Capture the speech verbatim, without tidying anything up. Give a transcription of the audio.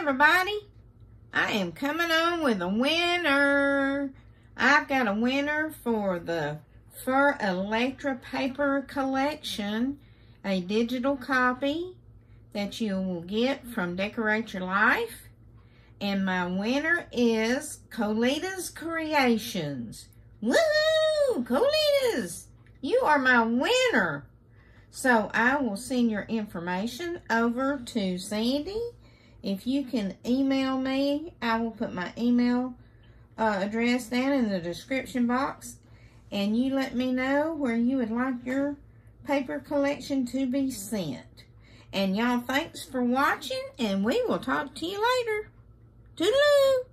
everybody. I am coming on with a winner. I've got a winner for the For Electra paper collection, a digital copy that you will get from Decorate Your Life. And my winner is Koalitas Creations. Woohoo! Koalitas! You are my winner. So I will send your information over to Sandi. If you can email me, I will put my email uh, address down in the description box. And you let me know where you would like your paper collection to be sent. And y'all, thanks for watching, and we will talk to you later. Toodaloo!